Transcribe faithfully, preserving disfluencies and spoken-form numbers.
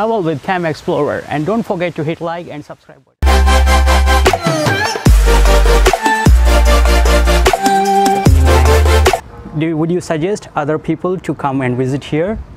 travel with Kam Explorer, and don't forget to hit like and subscribe button. Do, would you suggest other people to come and visit here?